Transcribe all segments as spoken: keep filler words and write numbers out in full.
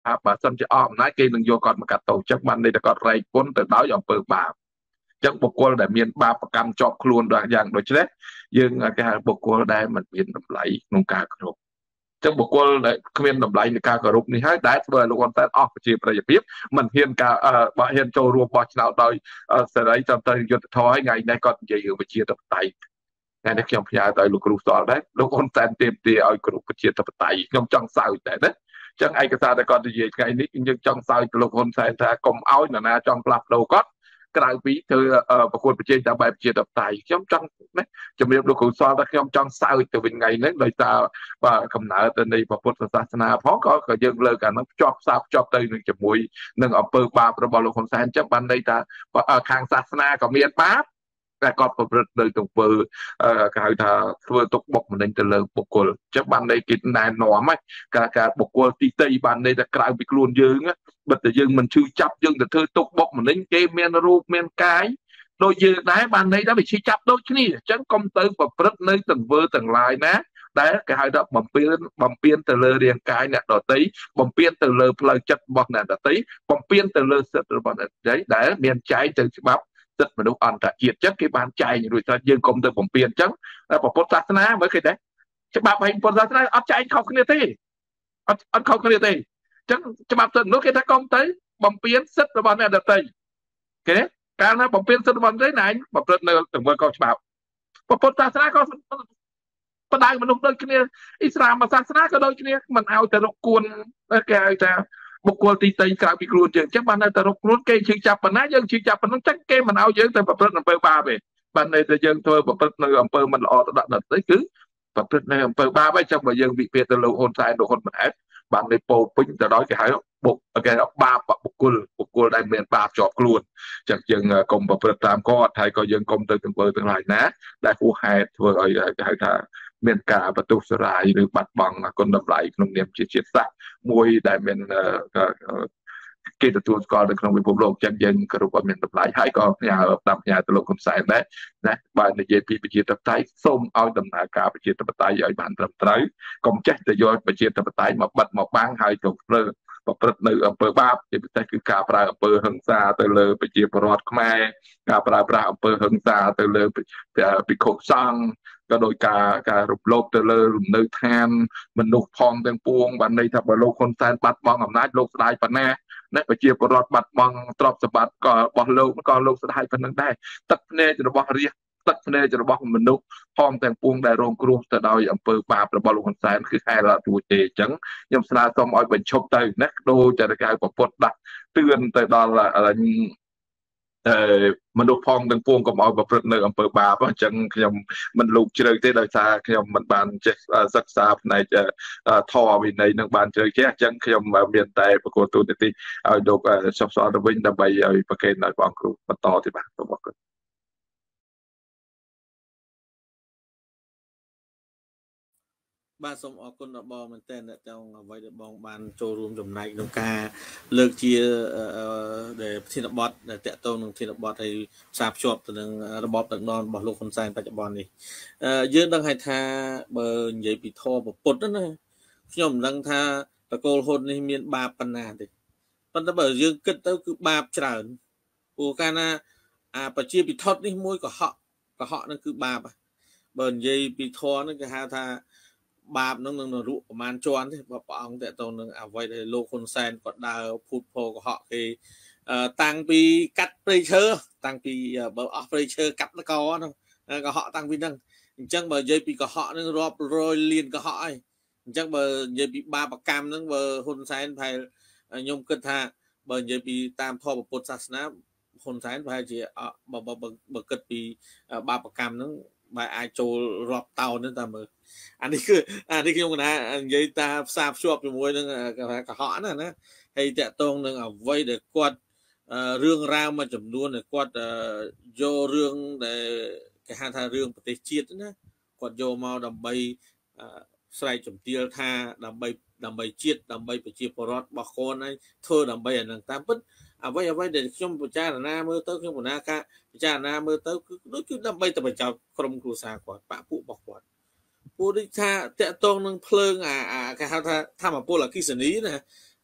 ថាបើសិនជាអស់អំណាចគេនឹងយកគាត់មកកាត់ទោសចឹងបានន័យថាគាត់រែកពុនទៅដោយអំពើបាបចឹងបុគ្គលដែលមានបាបកម្មជាប់ខ្លួនដល់យ៉ាងដូចនេះយើងគេហៅបុគ្គលដែលមិនមានតម្លៃក្នុងការគោរពចឹងបុគ្គលដែលគ្មានតម្លៃនៃការគោរពនេះហើយដែលធ្វើឲ្យលោកហ៊ុនសែនអស់ប្រជាប្រិយភាពមិនហ៊ានការបើហ៊ានចូលរួមបោះឆ្នោតដោយសេរីត្រឹមត្រូវយុត្តិធម៌ហើយថ្ងៃនេះគាត់និយាយរឿងប្រជាធិបតេយ្យថ្ងៃនេះខ្ញុំផ្ញើទៅលោកគ្រូសល់ដែរលោកហ៊ុនសែនទាមទារឲ្យគ្រប់ប្រជាធិបតេយ្យខ្ញុំចង់សើចដែរណាចឹងឯកសារដែលគាត់និយាយថ្ងៃនេះយើងចង់សើចទៅលោកហ៊ុនសែនថាកុំឲ្យនរណាចង់ផ្លាស់ប្ដូរគាត់ក្រៅពីធ្វើប្រកួតប្រជែងតាមបែបប្រជាធិបតេយ្យខ្ញុំចង់ណាជំរាបលោកគ្រូសល់ថាខ្ញុំចង់សើចទៅវិញថ្ងៃនេះដោយសារបាទកំណើតនៃពុទ្ធសាសនាផងក៏ក៏យើងលើកអានោះភ្ជាប់ផ្សារភ្ជាប់ទៅនឹងជាមួយនឹងអំពើបាបរបស់លោកហ៊ុនសែនចឹងបានន័យថាខាងសាសនាក៏មានបាបតែគាត់ប្រព្រឹត្តនៅទង្វើគេហៅថាធ្វើទុកបុកម្នេញទៅលើបុគ្គលចឹងបានន័យគេណែនាំហ្នឹងការការបុគ្គលទីតីបានន័យថាក្រៅពីខ្លួនយើងបើតែយើងមិនឈឺចាប់យើងទៅធ្វើទុកបុកម្នេញគេមានរូបមានកាយដូចយើងដែរបានន័យថាវាឈឺចាប់ដូចគ្នាអញ្ចឹងកុំទៅប្រព្រឹត្តនៅទង្វើទាំងឡាយណាដែលគេហៅថាបំពេញបំពេញទៅលើរាងកាយអ្នកដទៃបំពេញទៅលើផ្លូវចិត្តរបស់អ្នកដទៃបំពេញទៅលើសិទ្ធិរបស់អ្នកដទៃដែលមានចែងទៅច្បាប់សិទ្ធិមនុស្សអន្តរជាតិចឹងគេបានចែងរួចថាយើងកុំទៅបំពេញចឹងពុទ្ធសាសនាមើលឃើញដែរច្បាប់ហើយពុទ្ធសាសនាអត់ចែងខុសគ្នាទេអត់អត់ខុសគ្នាទេចឹងច្បាប់សិទ្ធិមនុស្សគេថាកុំទៅបំពេញសិទ្ធិរបស់អ្នកដទៃគេកាលណាបំពេញសិទ្ធិរបស់អ្នកដទៃណែប្រព្រឹត្តនៅទង្វើខុសច្បាប់ពុទ្ធសាសនាក៏បដៅមនុស្សដូចគ្នាអ៊ីស្លាមសាសនាក៏ដូចគ្នាមិនឲ្យទៅរកគួនគេហៅថាបុគ្គលទីតីក្រៅពីខ្លួនយើងអញ្ចឹងបានទៅរកខ្លួនគេជឿចាប់ប៉ុណ្ណាយើងជឿចាប់ប៉ុណ្ណឹងចឹងគេមិនឲ្យយើងទៅប្រព្រឹត្តអំពើបាបទេបានន័យថាយើងធ្វើប្រព្រឹត្តនៅអំពើមិនល្អទៅដាក់ដទៃគឺប្រព្រឹត្តនៅអំពើបាបហើយចឹងបើយើងវិភាគទៅលោកហ៊ុនសែនលោកហ៊ុនម៉ាណែតបានន័យពោពេញទៅដោយគេហៅបុកគេហៅបាបបុគ្គលបុគ្គលដែលមានបាបជាប់ខ្លួនចឹងយើងកុំប្រព្រឹត្តតាមគាត់ហើយក៏យើងកុំទៅទង្វើទាំងឡាយណាដែលហួសហេតុធ្វើឲ្យគេហៅថាមានការបន្ទុះសារាយឬបាត់បង់គុណតម្លៃក្នុងនាមជាជាតិសាសន៍មួយដែលមានគេទទួលស្គាល់នៅក្នុងពិភពលោកចឹងយើងគោរពឲ្យមានតម្លៃហើយក៏ផ្ញើតាមផ្ញើទៅលោកហ៊ុនសែនដែរណាបើនិយាយពីប្រជាធិបតេយ្យសូមឲ្យដំណើរការប្រជាធិបតេយ្យឲ្យបានត្រឹមត្រូវកុំចេះទៅយកប្រជាធិបតេយ្យមកបិទមកបាំងហើយទៅប្រើប្រព្រឹត្តនៅអំពើបាបជាពិសេសគឺការប្រើអំពើហិង្សាទៅលើប្រជាពលរដ្ឋខ្មែរការប្រើប្រាស់អំពើហិង្សាទៅលើភិក្ខុសង្ឃក៏ដោយការការរំលោភទៅលើលំនៅឋានមនុស្សផងទាំងពួងបានន័យថាបើលោកហ៊ុនសែនបាត់បង់អំណាចលោកស្ដាយប៉ុណ្ណាអ្នកប្រជាពលរដ្ឋបាត់បង់ទ្រព្យសម្បត្តិក៏របស់លោកក៏លោកស្ដាយប៉ុណ្ណឹងដែរទឹកភ្នែករបស់រាជទឹកភ្នែករបស់មនុស្សផងទាំងពួងដែលរងគ្រោះទៅដោយអំពើបាបរបស់លោកហ៊ុនសែនគឺហេតុអត់រួចទេអញ្ចឹងខ្ញុំស្នើសុំឲ្យបញ្ឈប់ទៅណាដូចតែកៅប្រពុតដាក់ទឿនទៅដល់អឺមនុស្សផងទាំងពួងកុំឲ្យប្រព្រឹត្តនៅអំពើបាបអញ្ចឹងខ្ញុំមិនលូកជ្រៅទេដោយសារខ្ញុំមិនបានចេះសិក្សាផ្នែកធម៌វិន័យនឹងបានជ្រៅចេះអញ្ចឹងខ្ញុំមានតែប្រកួតទូទៅទីឲ្យលោកសុខសល់ទៅវិញដើម្បីឲ្យប្រកេនឲ្យបងគ្រូបន្តទៀតបាទសូមអរគុណបាទសូមអរគុណដល់បងមែនតើអ្នកទាំងអ្វីដែលបងបានចូលរួមចំណែកក្នុងការលើកជាដែលប្រធានបទដែលតកតងនឹងប្រធានបទហើយផ្សារភ្ជាប់ទៅនឹងរបបដឹកនាំរបស់លោកហ៊ុនសែនបច្ចុប្បន្ននេះយើងដឹងហើយថាបើនិយាយពីធម៌ពុទ្ធណាខ្ញុំមិនដឹងថាតកូលហ៊ុននេះមានបាបប៉ុណ្ណាទេប៉ុន្តែបើយើងគិតទៅគឺបាបច្រើនព្រោះកាលណាអាប្រជាពិធដ្ឋនេះមួយកុហកកុហកនឹងគឺបាបបើនិយាយពីធម៌ហ្នឹងគេហៅថាបាបនឹងនឹងរក់ប្រមាណជាន់ទេព្រះអង្គតើតើនឹងអ្វីដែលលោកហ៊ុនសែនគាត់ដើរភូតភរកុហកគេតាំងពីកាត់ព្រៃឈើតាំងពីបើអស់ព្រៃឈើកាត់កោនោះកុហកតាំងពីហ្នឹងអញ្ចឹងបើនិយាយពីកុហកនឹងរាប់រយលានកុហកហើយអញ្ចឹងបើនិយាយពីបាបកម្មហ្នឹងបើហ៊ុនសែនប្រហែលខ្ញុំគិតថាបើនិយាយពីតាមធម៌ពុទ្ធសាសនាហ៊ុនសែនប្រហែលជាបើបើគិតពីបាបកម្មហ្នឹងបើអាចចូលរាប់តោនហ្នឹងតាមមើលអានេះគឺអានេះខ្ញុំណានិយាយតាផ្សារភ្ជាប់ជាមួយនឹងកុហកណាណាហើយតកតងនឹងអ្វីដែលគាត់រឿងរ៉ាវមួយចំនួនដែលគាត់យករឿងដែលគេហៅថារឿងប្រទេសជាតិណាគាត់យកមកដើម្បីស្រែកជំទាវថាដើម្បីដើម្បីជាតិដើម្បីប្រជាពលរដ្ឋរបស់ខ្លួនហើយធ្វើដើម្បីអានឹងតាមពិតអ្វីអ្វីដែលខ្ញុំពិចារណាមើលទៅខ្ញុំពិចារណាមើលទៅគឺដូចគឺដើម្បីតែបច្ចោតក្រុមគ្រួសារគាត់បាក់ពួករបស់គាត់ពួកដូចថាតកតងនឹងភ្លើងអាគេហៅថាធម្មពលអគិសនីណា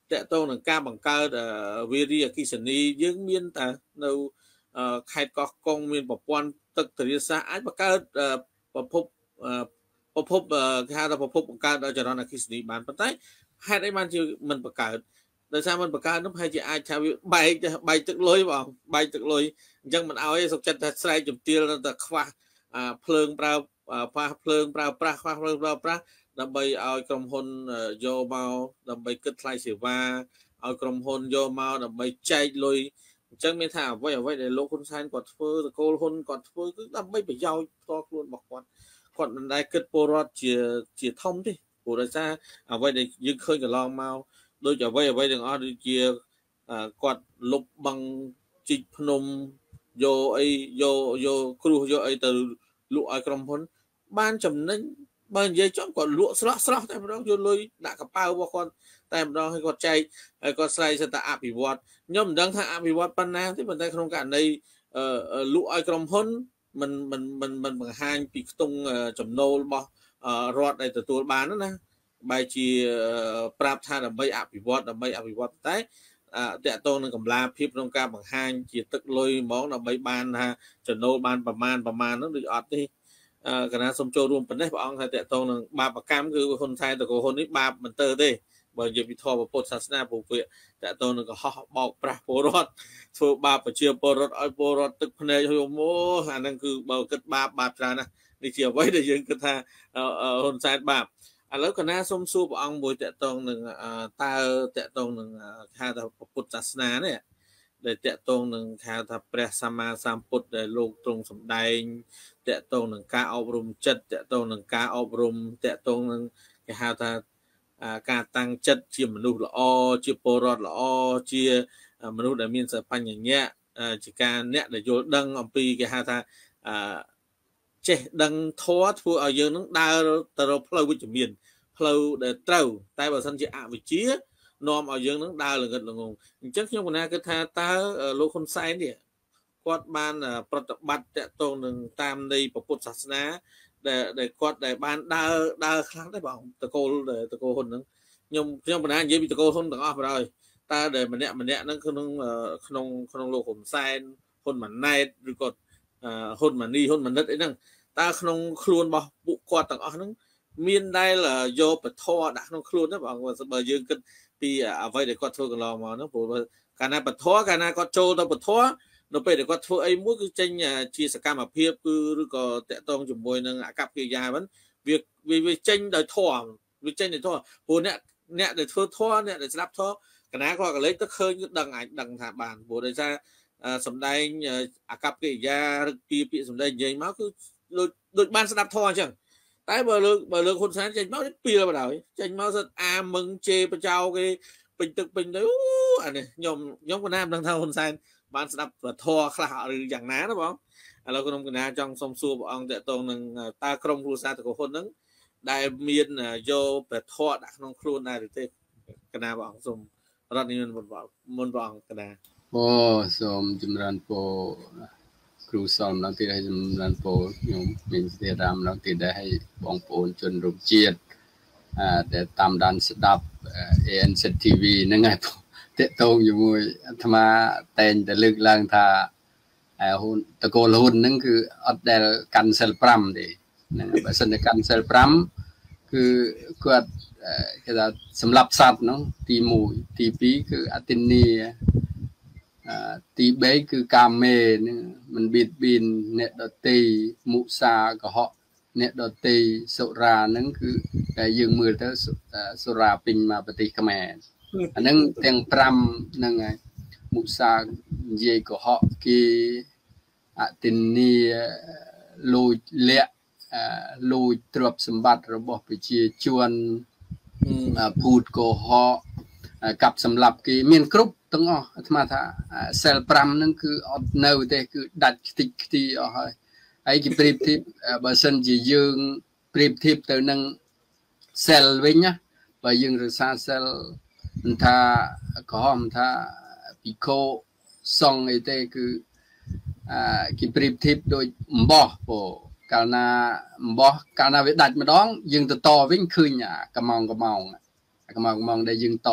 តកតងនឹងការបង្កើតវារីអគ្គិសនីយើងមានតែនៅខេត្តកោះកុងមានប្រព័ន្ធទឹកធារាសាស្ត្រអាចបង្កើតប្រភពប្រភពគេហៅថាប្រភពបង្កើតចរន្តអគ្គិសនីបានប៉ុន្តែហេតុអីបានជាមិនបង្កើតដោយសារមិនបង្កើតនោះប្រហែលជាអាចថាវាបែកបែកទឹកលុយបងបែកទឹកលុយអញ្ចឹងមិនឲ្យសុខចិត្តថាស្រែកជំទាវទៅខ្វះភ្លើងប្រើខ្វះភ្លើងប្រើប្រាស់ខ្វះភ្លើងប្រើប្រាស់ដើម្បីឲ្យក្រុមហ៊ុនយកមកដើម្បីគិតថ្លៃសេវាឲ្យក្រុមហ៊ុនយកមកដើម្បីចែកលុយអញ្ចឹងមានថាអ្វីអ្វីដែលលោកហ៊ុនសែនគាត់ធ្វើតកូលហ៊ុនគាត់ធ្វើគឺដើម្បីប្រយោជន៍ផ្ទាល់ខ្លួនរបស់គាត់គាត់មិនដែលគិតពលរដ្ឋជាជាធំទេព្រោះដោយសារអ្វីដែលយើងឃើញកន្លងមកដូចអ្វីអ្វីទាំងអស់ដូចជាគាត់លុបបង់ជីកភ្នំយកអីយកយកគ្រោះយកអីទៅលក់ឲ្យក្រុមហ៊ុនបានចំណេញបើនិយាយចំគាត់លក់ស្រស់ស្រស់តែម្ដងយកលុយដាក់កប៉ៅរបស់គាត់តែម្ដងឲ្យគាត់ចែកហើយគាត់ស្រ័យសិតតែអភិវឌ្ឍខ្ញុំមិនដឹងថាអភិវឌ្ឍប៉ុណ្ណាទេប៉ុន្តែក្នុងករណីលក់ឲ្យក្រុមហ៊ុនមិនមិនមិនមិនបង្ហាញពីខ្ទង់ចំណូលរបស់រដ្ឋដែលទទួលបានណាបែរជាប្រាប់ថាដើម្បីអភិវឌ្ឍដើម្បីអភិវឌ្ឍតែតកតងនឹងកម្លាភាពក្នុងការបង្ហាញជាទឹកលុយហ្មងដើម្បីបានថាចំណូលបានប្រមាណប្រមាណនោះដូចអត់ទេកណាសូមចូលរួមប៉ុណ្ណេះព្រះអង្គថាតកតងនឹងបាបកម្មគឺហ៊ុនសែនតកូលហ៊ុននេះបាបមិនទៅទេបើនិយាយពីធម៌ពុទ្ធសាសនាពុទ្ធតកតងនឹងកុហកបោកប្រាស់ពលរដ្ឋធ្វើបាបប្រជាពលរដ្ឋឲ្យពលរដ្ឋទឹកភ្នែកហូរម៉ូអាហ្នឹងគឺបើគិតបាបបាបច្រើនណាស់នេះជាអ្វីដែលយើងគិតថាហ៊ុនសែនបាបឥឡូវកណាសូមសួរព្រះអង្គមួយតកតងនឹងតើតកតងនឹងហៅថាពុទ្ធសាសនានេះដែលតកតងនឹងហៅថាព្រះសម្មាសម្ពុទ្ធដែលលោកទ្រង់សម្ដែងតកតងនឹងការអប់រំចិត្តតកតងនឹងការអប់រំតកតងនឹងគេហៅថាការតាំងចិត្តជាមនុស្សល្អជាពលរដ្ឋល្អជាមនុស្សដែលមានសបញ្ញៈជាការអ្នកដែលយល់ដឹងអំពីគេហៅថាចេះដឹងធម៌ធ្វើឲ្យយើងនឹងដើរទៅរកផ្លូវវិជ្ជមានផ្លូវដែលត្រូវតែបើសិនជាអវិជ្ជានាំឲ្យយើងនឹងដើរល្ងិតល្ងងអញ្ចឹងខ្ញុំគណៈគិតថាតើលោកហ៊ុនសែននេះគាត់បានប្រតិបត្តិតកតងនឹងតាមនៃពុទ្ធសាសនាដែលដែលគាត់ដែលបានដើរដើរខ្លាំងដែរបងតកូលតកូលហ៊ុនហ្នឹងខ្ញុំខ្ញុំបណ្ដានិយាយពីតកូលហ៊ុនទាំងអស់បណ្ដោយតើដែលម្នាក់ម្នាក់ហ្នឹងក្នុងក្នុងក្នុងលោកហ៊ុនសែនហ៊ុនម៉ាណែតឬក៏ហ៊ុនម៉ានីហ៊ុនម៉ាណិតអីហ្នឹងតើក្នុងខ្លួនរបស់ពួកគាត់ទាំងអស់ហ្នឹងមានដែលយកពធដាក់ក្នុងខ្លួនទេបងបើយើងគិតពីអ្វីដែលគាត់ធ្វើកន្លងមកហ្នឹងព្រោះកាលណាពធកាលណាគាត់ចូលទៅពធនៅពេលដែលគាត់ធ្វើអីមួយគឺចេញជាសកម្មភាពគឺឬក៏តកតងជាមួយនឹងអកប្បកិរិយាហ្នឹងវាវាចេញដោយធម៌វាចេញដោយធម៌ព្រោះអ្នកអ្នកដែលធ្វើធម៌អ្នកដែលស្ដាប់ធម៌កណាគាត់ក៏លេចទៅឃើញគឺដឹងអាចដឹងថាបានព្រោះដោយសារសំដែងអកប្បកិរិយាឬពីពាក្យសំដែងនិយាយមកគឺដូចដូចបានស្ដាប់ធម៌អញ្ចឹងតែបើលើកបើលើកហ៊ុនសែនចេញមកពីលបណ្ដោយចេញមកសិតអាមឹងជេរបចោគេពេញទឹកពេញទៅអានេះខ្ញុំខ្ញុំក៏ណាមិនដឹងថាហ៊ុនសែនបានស្ដាប់ធម៌ខ្លះឬយ៉ាងណាណាបងឥឡូវខ្ញុំកណាចង់សុំសួរព្រះអង្គតកតងនឹងតើក្រុមគ្រួសារតកូលហ៊ុនហ្នឹងដែលមានយកព្រះធម៌ដាក់ក្នុងខ្លួនដែរឬទេកណាព្រះអង្គសូមរតនិមន្តមុនព្រះអង្គកណាអូសូមចម្រើនពរគ្រូសំឡងទីឲ្យចម្រើនពរខ្ញុំមានស្ទេរាមឡងទីដែរឲ្យបងប្អូនជនរួមជាតិអឺដែលតាមដានស្ដាប់ เอ เอ็น ซี ที วี ហ្នឹងហើយតកតងជាមួយអាត្មាតែងតែលើកឡើងថាហ៊ុនតកូលហ៊ុនហ្នឹងគឺអត់ដែលកាន់សិលប្រាំទេហ្នឹងបើសិនតែកាន់សិលប្រាំគឺគាត់គេថាសម្រាប់សត្វហ្នឹងទីមួយទីពីរគឺអតិនីទីបីគឺកាមេហ្នឹងមិនបៀតបៀនអ្នកដតីមុសាកុហកអ្នកដតីសុរាហ្នឹងគឺតែយើងមើលទៅសុរាពេញមកប្រទេសខ្មែរអាហ្នឹងទាំងប្រាំហ្នឹងហើយមុសានិយាយកុហកគេអតិនីលួចលាក់លួចទ្រព្យសម្បត្តិរបស់ប្រជាជនភូតកុហកកាប់សម្លាប់គេមានគ្រប់ទាំងអស់អាត្មាថាសិលប្រាំហ្នឹងគឺអត់នៅទេគឺដាច់ខ្ទេចខ្ទីអស់ហើយហើយគេប្រៀបធៀបបើសិនជាយើងប្រៀបធៀបទៅនឹងសិលវិញណាបើយើងរក្សាសិលមិនថាក្រហមថាពិខុសង្ឃអីទេគឺអឺគេប្រៀបធៀបដូចអំបោះពោកាលណាអំបោះកាលណាវាដាច់ម្ដងយើងទៅតវិញឃើញអាកំងកំងកំងកំងដែលយើងត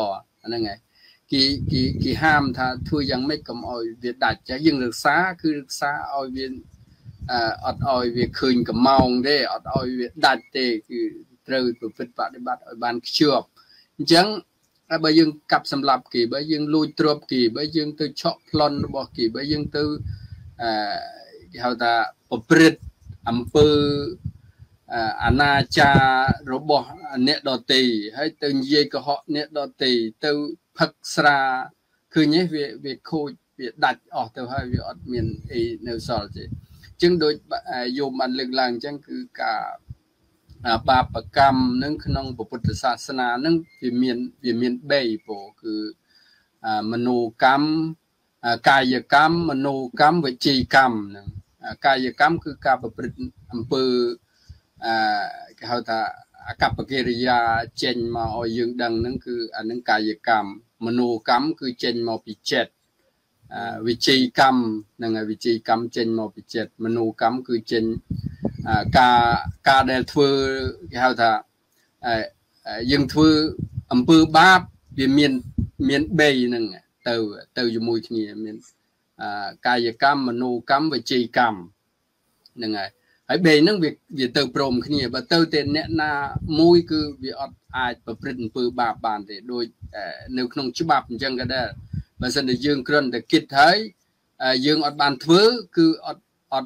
อันนั้นไงกี่กี่กี่ห้ามถ้าทั่วยังไม่กำออยเวียดัดจะยังศึกษาคือศึกษาออยเวียนอ่าอดออยเวียคืนกับเมาได้อดออยเวียดัดเตคือเตยประพฤติปฏิบัติออยบานเชื่อจังบางยังกับสำหรับกี่บางยังลุยตรวจกี่บางยังตัวช็อปพลอนบอกกี่บางยังตัวอ่าเขาตาประพฤติอำเภออาณาจารรบเนดอตีให้ตัวเย่ก็เหาะเนดอตีตัวพักษราคือเนี้ยเวเวโคเวดัดออกตัวให้เวอดเมียนเอเนลซอลจีจึงโดยโยมมันเลือกลางจังคือกาบาปกรรมนั่งขนมพุทธศาสนานั่งวิเมียนวิเมียนเบย์โปคือมโนกรรมกายกรรมมโนกรรมวิจีกรรมนั่งกายกรรมคือการประพฤติอำเภอเขาถ้ากับกิริยาเจนมาเอายึงดังนั่นคืออันนั้นกายกรรมมโนกรรมคือเจนมาปิเจตวิจีกรรมนั่นไงวิจีกรรมเจนมาปิเจตมโนกรรมคือเจนกากาเดลทัวเขาถ้ายังทัวอำเภอบาปเมียนเมียนเบย์นั่นไงเต่าเต่าอยู่มวยที่นี่เมียนกายกรรมมโนกรรมวิจีกรรมนั่นไงไอ้เบย์นั่งviệc việc từ prom khi nhỉ, và từ tiền nè na môi cứ việc aiประพฤติปือบาปบานแต่โดยnếu không chấp bạp chẳng cái đó, và sau này dương kêu để kịp thấy dương ở bàn thứ cứ ở ở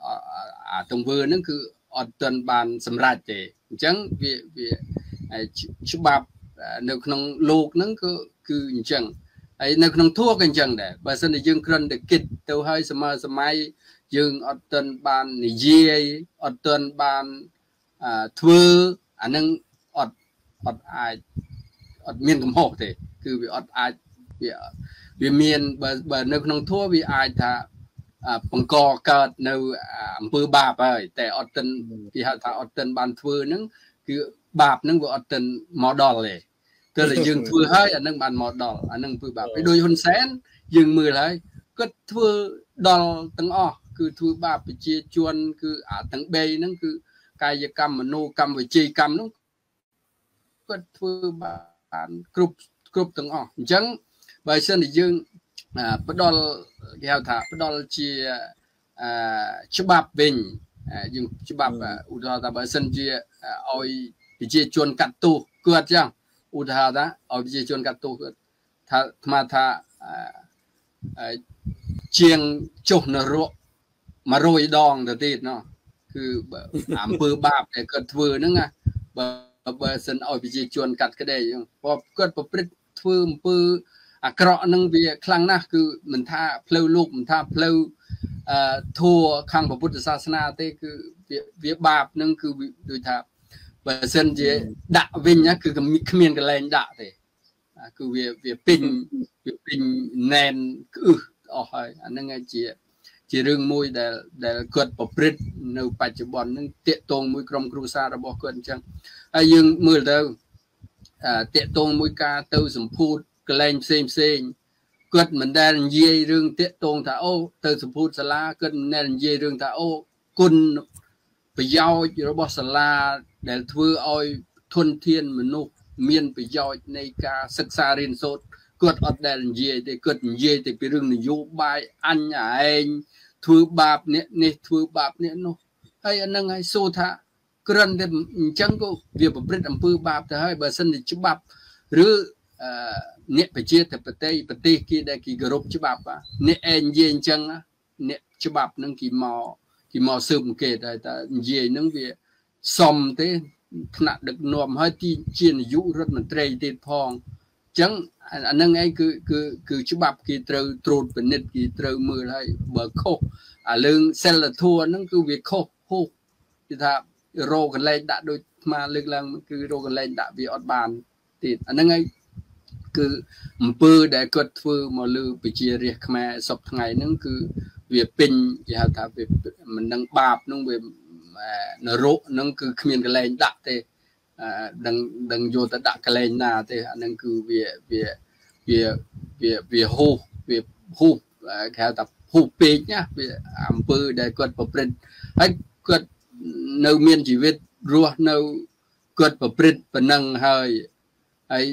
à trong vườn nó cứ ở tuần bàn sầm rải để chẳng việc việc chấp bạp nếu không luộc nó cứ cứ chẳngไอ้ในขนมทั่วกันจังเด้บางส่วนในยังครันเด็กกิดเท่าให้สมัยสมัยยังอดตันบานนิเยียอดตันบานอ่าทัวอันนั้นอดอดไออดเมียนกับหอกเด้คือวิอดไอวิวิเมียนบางบางในขนมทั่ววิไอถ้าอ่าปังกอเกิดในอำเภอบาปไปแต่อดตันที่หาถ้าอดตันบานทัวนั้นคือบาปนั้นวิอดตันมอดอลเลยก็เลยยืงทัวให้อันนั้นบันหมดดอลอันนั้นคือแบบไปโดยคนแสนยืงมือเลยก็ทัวดอลตั้งอ้อคือทัวบาปไปเจียจวนคืออาตั้งเบย์นั่นคือกายกรรมมโนกรรมวิจีกรรมนั่นก็ทัวบาปกรุบกรุบตั้งอ้อจังใบเส้นยืงอ่าปดอลแก้วถาปดอลเจียอ่าฉบับเป็นอ่ายืงฉบับอุดรธานีใบเส้นเจียเอาไปเจียจวนกัดตู้เกิดจังอุทานะเอาไปจนกัดตัวถ้ามาถ้าเชียงจุนรกมาโรยดองเด็ดเนาะคืออำเภอบาปแต่เกิดทื่อนั่งไงเบอร์เบอร์สันเอาไปจนกัดก็ได้ยังพอเกิดประพฤติทื่อปืออักระนั่งเบียครั้งนะคือมันท่าเพลวลูกมันท่าเพลวทัวข้างพระพุทธศาสนาเต้คือเวียบาปนั่งคือโดยท่าบางส่วนจะด่าวิญญาคือขมิ้นกับแรงด่าเลยคือเวียเวียปินเวียปินแนนคืออ๋ออันนั้นไงจีจีเรื่องมวยแต่แต่เกิดประพฤติในปัจจุบันนั่งเตะตรงมวยกรมครูซาระบบเกิดจังไอ้ยังมือเดิมเตะตรงมวยกาเต้าสมพูดกระเลงเซมเซงเกิดเหมือนแดนเยี่ยเรื่องเตะตรงถ้าโอ้เต้าสมพูดสลาเกิดแดนเยี่ยเรื่องถ้าโอ้กุนไปยาวระบบสลาแต่ทั่วเอาทุนเทียนมนุษย์เมียนไปย่อยในการศึกษาเรียนสดเกิดอดแดนเย่แต่เกิดเย่แต่เป็นเรื่องนโยบายอันใหญ่ทั่วบาปเนี่ยเนี่ยทั่วบาปเนี่ยเนาะให้อันนั้นให้โซธากรันเดมจังก็เวียบประพฤติอำเภอบาปแต่ให้เบอร์สันนิฉบับหรือเนี่ยไปเชื่อแต่ประเทศประเทศกี่ได้กี่กรบฉบับอ่ะเนี่ยเอ็นเย็นจังอ่ะเนี่ยฉบับนั่งกี่มอกี่มอซึมเกตได้แต่เย่นั่งเวียสมเต้ขณะดึกนวมให้ที่เชียนยุรถมันเตยติดพองจังอันนั้นไงคือคือคือฉบับกี่เตยตรูดเป็นนิดกี่เตยมือให้เบิกโคอ่าเรื่องเซลล์ทัวนั่นคือเวียโคโคที่ถ้าโรกันเลยด่าโดยมาเรื่องๆมันคือโรกันเลยด่าวิอดบานติดอันนั้นไงคือมันปื้อได้กดฟือมาลือไปเชียเรียกแม่ศพไงนั่นคือเวียปินอย่าถ้าเวียมันนั่งบาปนั่งเวียนรกนั่นคือขมิ้นกระเลงด่าเตะดังดังโยตด่ากระเลงนาเตะนั่นคือเวียเวียเวียเวียเวียฮูเวียฮูแค่แต่ฮูปีกเนี่ยเวียอำเภอได้กดประพฤติให้กดในเมียนชีวิตรัวในกดประพฤติเป็นนั่งให้ไอ้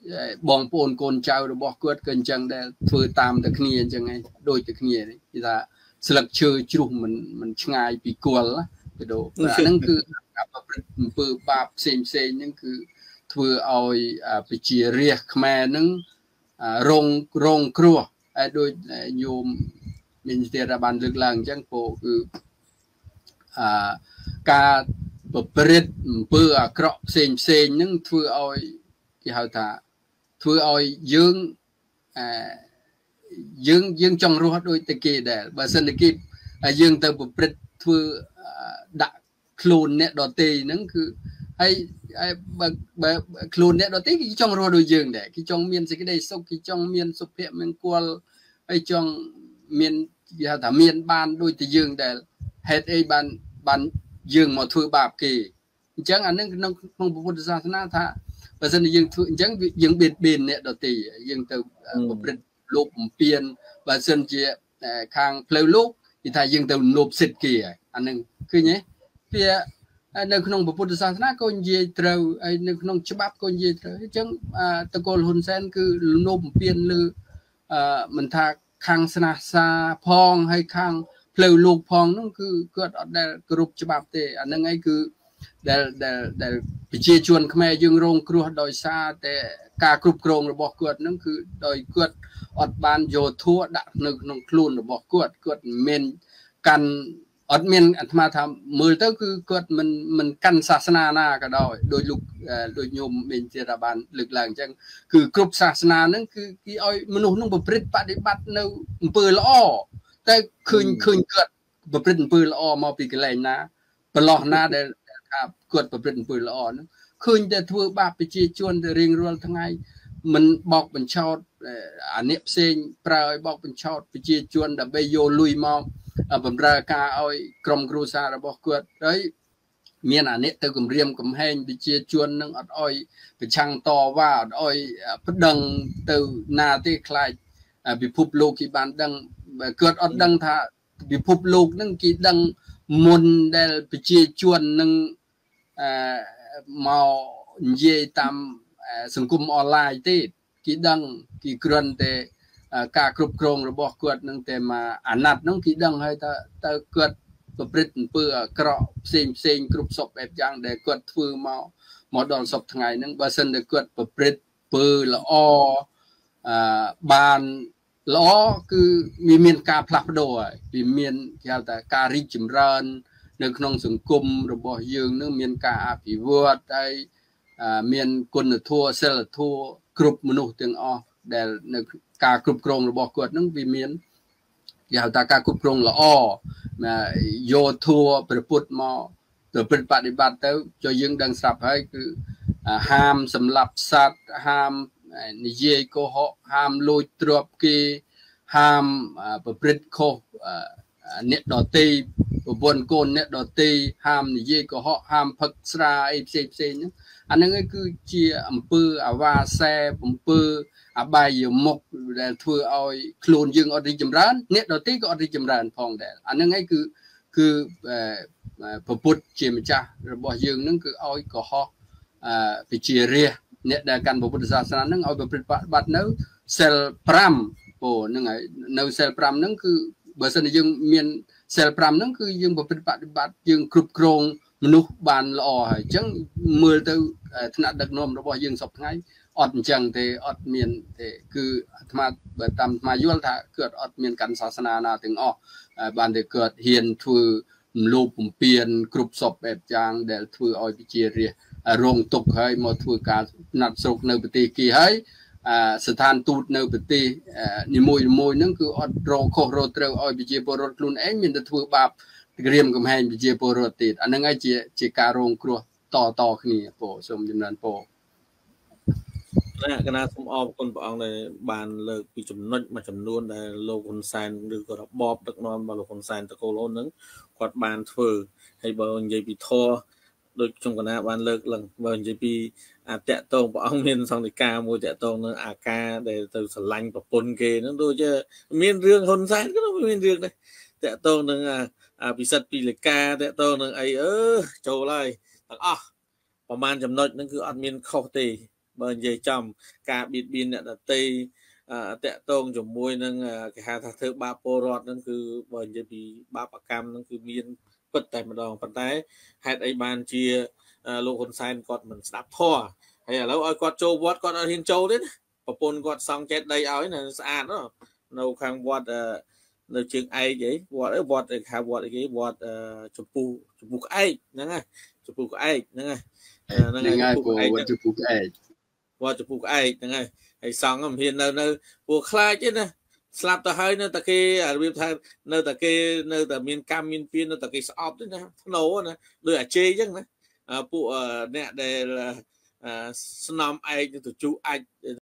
បងប្អូនកូនចៅរបស់គាត់ក៏អញ្ចឹងដែរធ្វើតាមតែគ្នាអញ្ចឹងឯងដូចតែគ្នានេះគេថាស្លឹកឈើជ្រុះមិនមិនឆ្ងាយពីគល់ណាគេដូអាហ្នឹងគឺការប្រព្រឹត្តអំពើបាបផ្សេងផ្សេងហ្នឹងគឺធ្វើឲ្យប្រជារាស្ត្រខ្មែរហ្នឹងរងរងគ្រោះហើយដូចញោមមានទេរបានលើកឡើងអញ្ចឹងពោគឺអឺការប្រព្រឹត្តអំពើអាក្រក់ផ្សេងផ្សេងហ្នឹងធ្វើឲ្យគេហៅថាធ្វើឲ្យយើងអឺយើងយើងចង់រស់ដូចតែគេដែរបើសិនតែគេយើងទៅប្រព្រឹត្តធ្វើដាក់ខ្លួនអ្នកដទៃហ្នឹងគឺហើយបើបើខ្លួនអ្នកដទៃគេចង់រស់ដូចយើងដែរគេចង់មានសេចក្តីសុខគេចង់មានសុភមង្គលហើយចង់មានគេហៅថាមានបានដូចតែយើងដែរហេតុអីបានបានយើងមកធ្វើបាបគេអញ្ចឹងអានឹងក្នុងក្នុងពុទ្ធសាសនាថាបើសិនជាយើងធ្វើអញ្ចឹងយើងបៀតបៀនអ្នកដទៃយើងទៅប្រព្រឹត្តលោភបំពានបើសិនជាខាងផ្លូវលោកគេថាយើងទៅលោភសិទ្ធិគេអានឹងឃើញទេវានៅក្នុងពុទ្ធសាសនាក៏និយាយត្រូវហើយនៅក្នុងច្បាប់ក៏និយាយត្រូវអញ្ចឹងតកូលហ៊ុនសែនគឺលោភបំពានលើអឺមិនថាខាងស្នះសាផងហើយខាងផ្លូវលោកផងហ្នឹងគឺគាត់អត់ដែលគ្រប់ច្បាប់ទេអាហ្នឹងឯងគឺដែលដែលដែលប្រជាជនខ្មែរយើងរងគ្រោះដោយសារតែការគ្រប់គ្រងរបស់គាត់ហ្នឹងគឺដោយគាត់អត់បានយកធัวដាក់នៅក្នុងខ្លួនរបស់គាត់គាត់មិនមែនកាន់អត់មានអាត្មាថាមើលទៅគឺគាត់មិនមិនកាន់សាសនាណាក៏ដោយដោយលោកដោយញោមមានជាថាបានលើកឡើងអញ្ចឹងគឺគ្រប់សាសនាហ្នឹងគឺគេឲ្យមនុស្សហ្នឹងប្រព្រឹត្តបដិបត្តិនៅអំពើល្អតែឃើញឃើញគាត់ប្រព្រឹត្តអំពើល្អមកពីកន្លែងណាប្រឡោះណាដែលថាគាត់ប្រព្រឹត្តអំពើល្អហ្នឹងឃើញតែធ្វើបាបប្រជាជនទៅរៀងរាល់ថ្ងៃមិនបោកបញ្ឆោតអានេះផ្សេងប្រើឲ្យបោកបញ្ឆោតប្រជាជនដើម្បីយកលុយមកបំរើការឲ្យក្រុមគ្រួសាររបស់គាត់ហើយមានអានេះទៅគម្រាមកំហែងប្រជាជននឹងអត់អោយប្រឆាំងតវ៉ាអត់អោយប្តឹងទៅណាទេខ្លាចពិភពលោកគេបានដឹងគាត់អត់ដឹងថាពិភពលោកនឹងគេដឹងមុនដែលប្រជាជននឹងអឺមកនិយាយតាមសង្គមអនឡាញទេគេដឹងគេគ្រាន់តែការគ្រប់គ្រងរបស់គាត់នឹងតែមកអាណត្តិនោះគេដឹងហើយថាតើគាត់ប្រព្រឹត្តអំពើអាក្រក់ផ្សេងផ្សេងគ្រប់សពបែបយ៉ាងដែលគាត់ធ្វើមកមកដល់សពថ្ងៃហ្នឹងបើសិនតែគាត់ប្រព្រឹត្តអំពើល្អអឺបានល្អគឺវាមានការផ្លាស់ប្ដូរហើយវាមានគេហៅថាការរីកចម្រើននៅក្នុងសង្គមរបស់យើងនឹងមានការអភិវឌ្ឍហើយមានគុណធម៌សិលធម៌គ្រប់មនុស្សទាំងអស់ដែលនៅការគ្រប់គ្រងរបស់គាត់នឹងវាមានគេហៅថាការគ្រប់គ្រងល្អយកធัวប្រពុតមកទៅប្រតិបត្តិទៅchoយើងដឹងស្រាប់ហើយគឺហាមសម្លាប់សត្វហាមនិយាយកុហកហាមលួចទ្រព្យគេហាមប្រព្រឹត្តខុសអ្នកដទៃប្រពន្ធកូនអ្នកដទៃហាមនិយាយកុហកហាមផឹកស្រាអីផ្សេងផ្សេងហ្នឹងអាហ្នឹងគឺជាអំពើអាវ៉ាសែអំពើអបាយមុខដែលធ្វើឲ្យខ្លួនយើងអត់រីកចម្រើនអ្នកដទៃក៏អត់រីកចម្រើនផងដែរអាហ្នឹងឯងគឺគឺប្រពុតជាម្ចាស់របស់យើងហ្នឹងគឺឲ្យកុហកវិជារាជអ្នកដែលកាន់ពុទ្ធសាសនាហ្នឹងឲ្យប្រព្រឹត្តបាត់នៅសិលប្រាំពោហ្នឹងហើយនៅសិលប្រាំហ្នឹងគឺបើសិនជាយើងមានសិលប្រាំហ្នឹងគឺយើងប្រព្រឹត្តបដិបត្តិយើងគ្រប់គ្រងមនុស្សបានល្អហើយអញ្ចឹងមើលទៅថ្នាក់ដឹកនាំរបស់យើងសពថ្ងៃអត់អញ្ចឹងទេអត់មានទេគឺអាត្មាបើតាមអាត្មាយល់ថាគាត់អត់មានកាន់សាសនាណាទាំងអស់បានតែគាត់ហ៊ានធ្វើលោភបំពានគ្រប់សពបែបយ៉ាងដែលធ្វើឲ្យប្រជារាស្ត្ររងទុក្ខហើយមកធ្វើការណាត់ស្រុកនៅប្រទេសគេហើយស្ថានទូតនៅប្រទេសនីមួយៗហ្នឹងគឺអត់រកខុសរកត្រូវឲ្យប្រជាពលរដ្ឋខ្លួនឯងមានតែធ្វើបាបក្រៀមកំហែងប្រជាពលរដ្ឋទៀតអាហ្នឹងឯងជាជាការរងគ្រោះតតគ្នាពោសូមចម្រើនពោណាកណាសូមអរគុណព្រះអង្គដែលបានលើកពីចំណុចមួយចំនួនដែលលោកហ៊ុនសែនឬក៏របបដឹកនាំរបស់លោកហ៊ុនសែនតកូលហ៊ុនហ្នឹងគាត់បានធ្វើហើយបើនិយាយពីធម៌ដូចខ្ញុំកណាបានលើកឡើងបើនិយាយពីអាតកតងព្រះអង្គមានសង្ឃិកាមួយតកតងនឹងអាការដែលទៅស្រឡាញ់ប្រពន្ធគេហ្នឹងដូចជាមានរឿងហ៊ុនសែនក៏មានរឿងដែរតកតងនឹងអាពិសិដ្ឋពីលិកាតកតងនឹងអីអឺចូលហើយទាំងអស់ប្រហែលចំណុចហ្នឹងគឺអត់មានខុសទេបើនិយាយចំការបៀតបៀនអ្នកដទៃតកតងជាមួយនឹងគេហៅថាធ្វើបាបពលរដ្ឋហ្នឹងគឺបើនិយាយពីបាបកម្មហ្នឹងគឺមានពិតតែម្ដងប៉ុន្តែហេតុអីបានជាលោកហ៊ុនសែនគាត់មិនស្ដាប់ធម៌ហើយឥឡូវឲ្យគាត់ចូលវត្តគាត់អត់ហ៊ានចូលទេណាប្រពន្ធគាត់សង់ចេតដីឲ្យណាស្អាតនៅខាងវត្តនៅជើងឯកអីវត្តអីវត្តគេហៅវត្តអីគេវត្តចំពោះចំពោះក្អែកហ្នឹងហើយចំពោះក្អែកហ្នឹងហើយហ្នឹងហើយវត្តចំពោះក្អែកវត្តចំពោះក្អែកហ្នឹងហើយហើយសង់មិនហ៊ាននៅនៅពួកខ្លាចទេណាស្លាប់ទៅហើយនៅតែគេរបៀបថានៅតែគេនៅតែមានកម្មមានពៀននៅតែគេស្អប់ទេណាធ្នោណាដូចអាជេអញ្ចឹងណាពួកអ្នកដែលស្នំឯកទៅជូអាច